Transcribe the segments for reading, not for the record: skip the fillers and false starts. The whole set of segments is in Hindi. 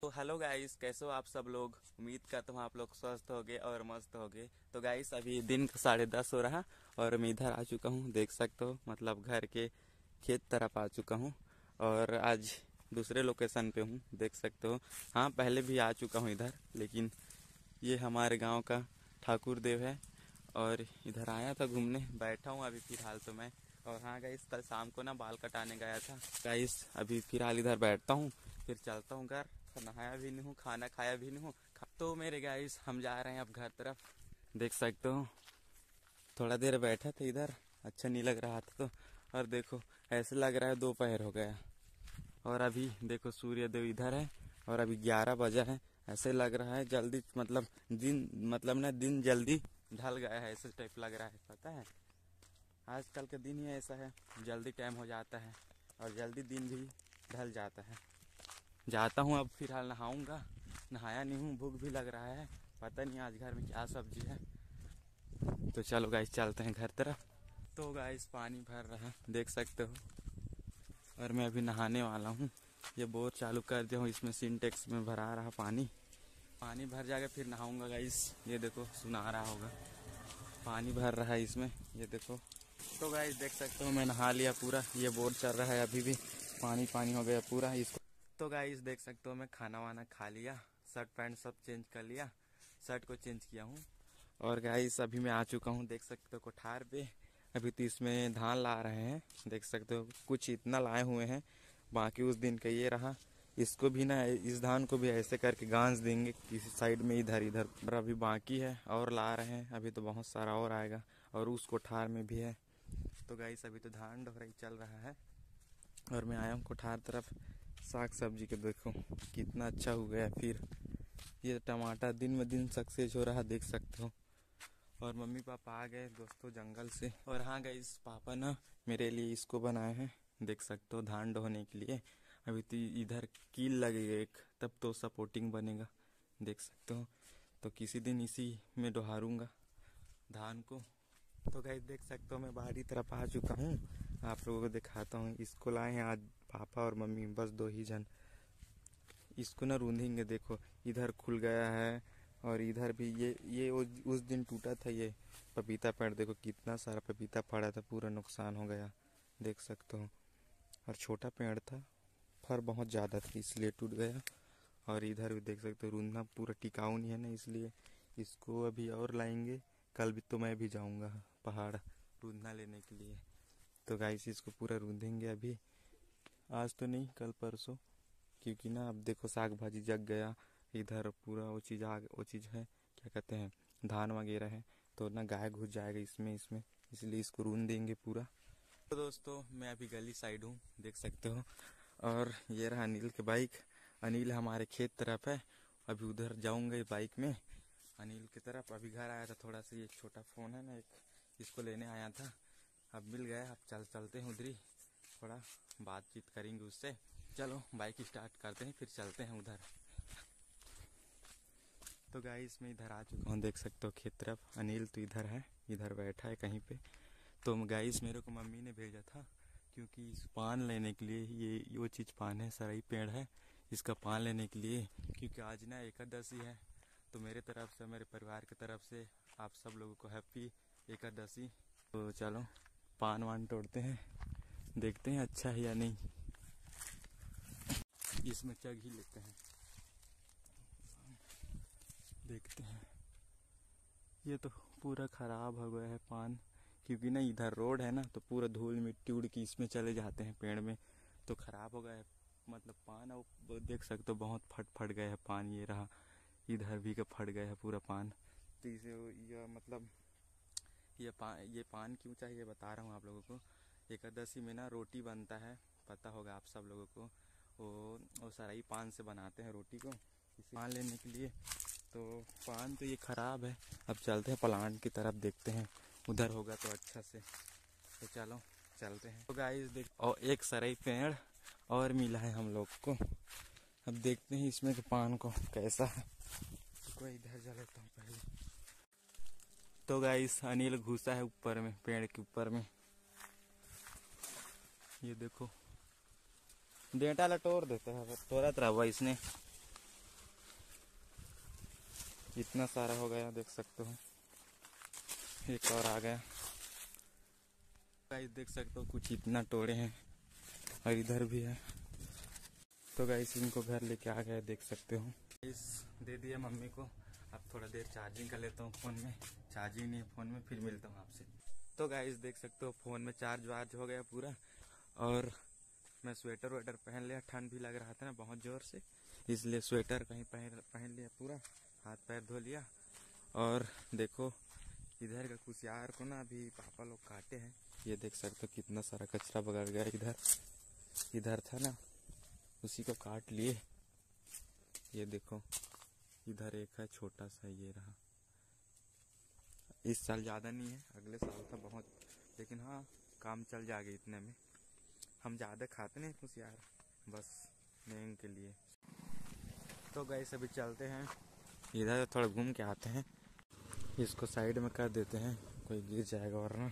तो हेलो गाइस, कैसे हो आप सब लोग। उम्मीद करता हूँ आप लोग स्वस्थ होगे और मस्त होगे। तो गाइस अभी दिन का 10:30 हो रहा और मैं इधर आ चुका हूँ, देख सकते हो, मतलब घर के खेत तरफ आ चुका हूँ। और आज दूसरे लोकेशन पे हूँ, देख सकते हो। हाँ, पहले भी आ चुका हूँ इधर, लेकिन ये हमारे गांव का ठाकुर देव है और इधर आया था घूमने। बैठा हूँ अभी फिलहाल तो मैं। और हाँ गाइस, कल शाम को ना बाल कटाने गया था गाइस। अभी फिलहाल इधर बैठता हूँ, फिर चलता हूँ घर। नहाया भी नहीं हूँ, खाना खाया भी नहीं हूँ। तो मेरे गाइस हम जा रहे हैं अब घर तरफ, देख सकते हो। थोड़ा देर बैठा था इधर, अच्छा नहीं लग रहा था तो। और देखो, ऐसे लग रहा है दोपहर हो गया। और अभी देखो सूर्य देव इधर है और अभी 11 बजा है। ऐसे लग रहा है जल्दी, दिन जल्दी ढल गया है, ऐसे टाइप लग रहा है। पता है, आजकल का दिन ही ऐसा है, जल्दी टाइम हो जाता है और जल्दी दिन भी ढल जाता है। जाता हूँ अब फिलहाल, नहाऊंगा। नहाया नहीं हूँ, भूख भी लग रहा है। पता नहीं आज घर में क्या सब्जी है। तो चलो गाइस, चलते हैं घर तरफ। तो गाइस पानी भर रहा है, देख सकते हो। और मैं अभी नहाने वाला हूँ। ये बोर चालू कर दिया हूँ, इसमें सिंटेक्स में भरा रहा पानी। पानी भर जाएगा फिर नहाऊंगा गाइस। ये देखो, सुना रहा होगा, पानी भर रहा है इसमें, ये देखो। तो गाइस देख सकते हो, मैं नहा लिया पूरा। ये बोर चल रहा है, अभी भी पानी पानी हो गया पूरा इसको। तो गाइस देख सकते हो, मैं खाना वाना खा लिया, शर्ट पैंट सब चेंज कर लिया, शर्ट को चेंज किया हूँ। और गाइस अभी मैं आ चुका हूँ, देख सकते हो, कोठार पे। अभी तो इसमें धान ला रहे हैं, देख सकते हो। कुछ इतना लाए हुए हैं, बाकी उस दिन का ये रहा। इसको भी ना, इस धान को भी ऐसे करके गांज देंगे किसी साइड में, इधर इधर। और अभी बाकी है और ला रहे हैं, अभी तो बहुत सारा और आएगा। और उस कोठार में भी है। तो गाइस अभी तो धान ढोराई चल रहा है और मैं आया हूँ कोठार तरफ। साग सब्जी के देखो कितना अच्छा हो गया। फिर ये टमाटर दिन में दिन सक्सेस हो रहा, देख सकते हो। और मम्मी पापा आ गए दोस्तों जंगल से। और हाँ गाइस, पापा ना मेरे लिए इसको बनाए हैं, देख सकते हो, धान ढोने के लिए। अभी तो इधर कील लगेगा एक, तब तो सपोर्टिंग बनेगा, देख सकते हो। तो किसी दिन इसी में डोहारूंगा धान को। तो गाइस देख सकते हो, मैं बाहरी तरफ आ चुका हूँ। आप लोगों को दिखाता हूँ। इसको लाए हैं आज पापा और मम्मी, बस दो ही जन। इसको ना रूंधेंगे, देखो इधर खुल गया है और इधर भी। ये उस दिन टूटा था ये पपीता पेड़, देखो कितना सारा पपीता पड़ा था, पूरा नुकसान हो गया, देख सकते हो। और छोटा पेड़ था, फर बहुत ज़्यादा था इसलिए टूट गया। और इधर भी देख सकते हो, रूंधना पूरा टिकाऊ नहीं है ना, इसलिए इसको अभी और लाएंगे। कल भी तो मैं भी जाऊंगा पहाड़ रूंधना लेने के लिए। तो गाइस इसको पूरा रूंधेंगे अभी, आज तो नहीं, कल परसों। क्योंकि ना अब देखो साग भाजी जग गया इधर पूरा। वो चीज़ है, क्या कहते हैं, धान वगैरह है। तो ना गाय घुस जाएगा इसमें, इसलिए इसको रूंध देंगे पूरा। तो दोस्तों मैं अभी गली साइड हूँ, देख सकते हो। और ये रहा अनिल की बाइक। अनिल हमारे खेत तरफ है, अभी उधर जाऊंगा बाइक में अनिल की तरफ। अभी घर आया था, थोड़ा सा ये छोटा फ़ोन है ना एक, इसको लेने आया था, अब मिल गया। अब चलते हैं उधर ही, थोड़ा बातचीत करेंगे उससे। चलो बाइक स्टार्ट करते हैं, फिर चलते हैं उधर। तो गाइस मैं इधर आ चुका हूँ, देख सकते हो खेत तरफ। अनिल तो इधर है, इधर बैठा है कहीं पे। तो गाइस मेरे को मम्मी ने भेजा था, क्योंकि इस पान लेने के लिए। ये वो चीज़ पान है, सराई पेड़ है, इसका पान लेने के लिए। क्योंकि आज ना एकादशी है, तो मेरे तरफ से, मेरे परिवार की तरफ से आप सब लोगों को हैप्पी एकादशी। तो चलो पान वान तोड़ते हैं, देखते हैं अच्छा है या नहीं। इसमें चग ही लेते हैं, देखते हैं। ये तो पूरा खराब हो गया है पान, क्योंकि ना इधर रोड है ना, तो पूरा धूल मिट्टी उड़ के इसमें चले जाते हैं पेड़ में, तो खराब हो गया है मतलब पान। और देख सकते हो बहुत फट गया है पान, ये रहा इधर भी का फट गया है पूरा पान। तो इसे यह मतलब ये पान क्यों चाहिए बता रहा हूँ आप लोगों को। एकादशी में ना रोटी बनता है, पता होगा आप सब लोगों को। वो सराई पान से बनाते हैं रोटी को, इसे पान लेने के लिए। तो पान तो ये खराब है, अब चलते हैं प्लांट की तरफ, देखते हैं उधर होगा तो अच्छा से। तो चलो चलते हैं। तो गाइस देख, और एक सराई पेड़ और मिला है हम लोग को। अब देखते हैं इसमें के पान को कैसा है। तो कोई इधर जा लेता हूँ पहले। तो गाइस अनिल घुसा है ऊपर में, पेड़ के ऊपर में, ये देखो। डेंटा लटोर देता है, तोड़ा तरह हुआ इसने। इतना सारा हो गया, देख सकते हो। एक और आ गया गाइस, देख सकते हो कुछ इतना तोड़े हैं और इधर भी है। तो गाइस इनको घर लेके आ गए, देख सकते हो। इस दे दिया मम्मी को। अब थोड़ा देर चार्जिंग कर लेता हूँ फ़ोन में, चार्जिंग नहीं है फ़ोन में, फिर मिलता हूँ आपसे। तो गाइस देख सकते हो फ़ोन में चार्ज वार्ज हो गया पूरा, और मैं स्वेटर वेटर पहन लिया। ठंड भी लग रहा था ना बहुत ज़ोर से, इसलिए स्वेटर कहीं पहन लिया पूरा, हाथ पैर धो लिया। और देखो इधर का कुसियार को ना अभी पापा लोग काटे हैं। ये देख सकते हो कितना सारा कचरा बगड़ गया। इधर था ना, उसी को काट लिए। ये देखो इधर एक है छोटा सा, ये रहा। इस साल ज़्यादा नहीं है, अगले साल था बहुत, लेकिन हाँ काम चल जाएगा इतने में। हम ज़्यादा खाते नहीं कुसियार, बस नेंग के लिए। तो गाइस अभी चलते हैं इधर, थोड़ा घूम के आते हैं। इसको साइड में कर देते हैं, कोई गिर जाएगा वरना।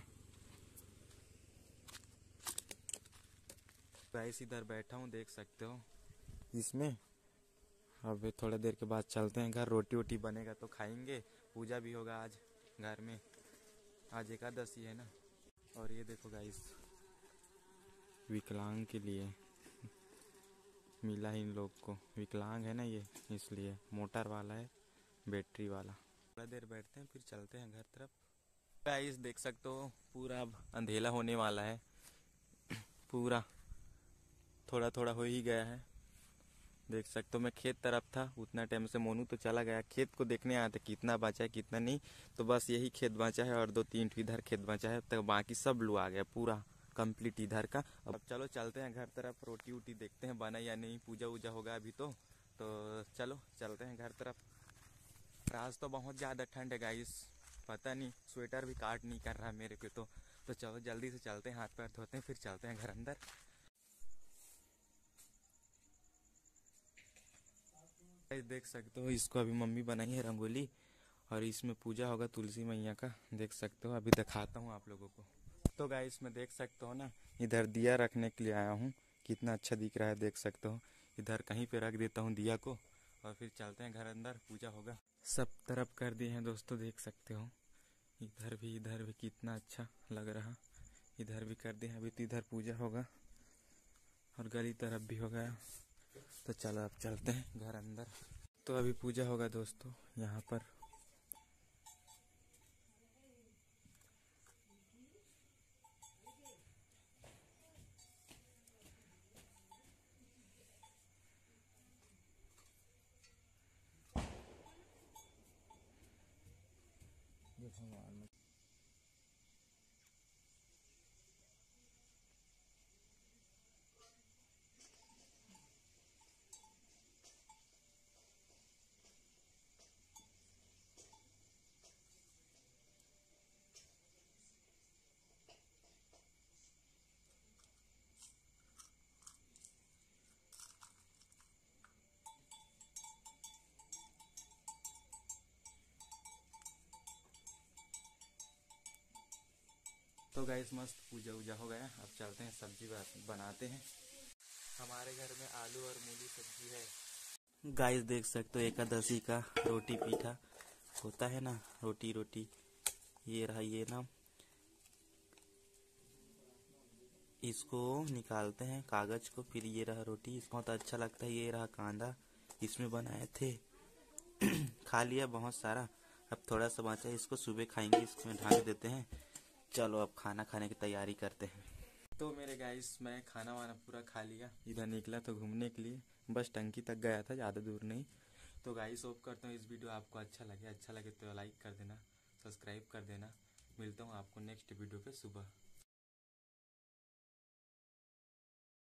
गाइस इधर बैठा हूँ, देख सकते हो इसमें। अब थोड़ा देर के बाद चलते हैं घर, रोटी वोटी बनेगा तो खाएंगे। पूजा भी होगा आज घर में, आज एकादशी है ना। और ये देखो गाइस, विकलांग के लिए मिला है इन लोग को। विकलांग है ना ये, इसलिए मोटर वाला है, बैटरी वाला। थोड़ा देर बैठते हैं फिर चलते हैं घर तरफ। गाइस देख सकते हो पूरा अब अंधेला होने वाला है, पूरा थोड़ा थोड़ा हो ही गया है। देख सकते हो मैं खेत तरफ था, उतना टाइम से मोनू तो चला गया खेत को देखने आया था, कितना बचा है कितना नहीं। तो बस यही खेत बचा है और 2-3 इधर खेत बचा है, तो बाकी सब लोग आ गया पूरा कंप्लीट इधर का। अब चलो चलते हैं घर तरफ, रोटी वोटी देखते हैं बना या नहीं, पूजा वूजा होगा अभी तो चलो चलते हैं घर तरफ। आज तो बहुत ज़्यादा ठंड है गाइस, पता नहीं स्वेटर भी काट नहीं कर रहा मेरे को तो चलो जल्दी से चलते हैं, हाथ पैर धोते हैं फिर चलते हैं घर अंदर। देख सकते हो इसको अभी मम्मी बनाई है रंगोली, और इसमें पूजा होगा तुलसी मैया का। देख सकते हो अभी दिखाता हूँ आप लोगों को। तो गाइस में देख सकते हो ना, इधर दिया रखने के लिए आया हूँ, कितना अच्छा दिख रहा है देख सकते हो। इधर कहीं पे रख देता हूँ दिया को, और फिर चलते हैं घर अंदर, पूजा होगा। सब तरफ कर दिए हैं दोस्तों, देख सकते हो। इधर भी कितना अच्छा लग रहा। इधर भी कर दिए हैं, अभी तो इधर पूजा होगा, और गली तरफ भी हो गया। तो चलो अब चलते हैं घर अंदर। तो अभी पूजा होगा दोस्तों यहाँ पर। तो गाइस मस्त पूजा वूजा हो गया, अब चलते हैं सब्जी बनाते हैं। हमारे घर में आलू और मूली सब्जी है। गाइस देख सकते हो एकादशी का रोटी पीठा होता है ना, रोटी ये रहा, ये ना इसको निकालते हैं कागज को, फिर ये रहा रोटी, बहुत अच्छा लगता है। ये रहा कांदा, इसमें बनाए थे खा लिया बहुत सारा, अब थोड़ा सा बचा है, इसको सुबह खाएंगे, इसमें ढाक देते हैं। चलो अब खाना खाने की तैयारी करते हैं। तो मेरे गाइस मैं खाना वाना पूरा खा लिया, इधर निकला तो घूमने के लिए, बस टंकी तक गया था, ज़्यादा दूर नहीं। तो गाइस होप करता हूँ इस वीडियो आपको अच्छा लगे तो लाइक कर देना, सब्सक्राइब कर देना। मिलता हूँ आपको नेक्स्ट वीडियो पे सुबह।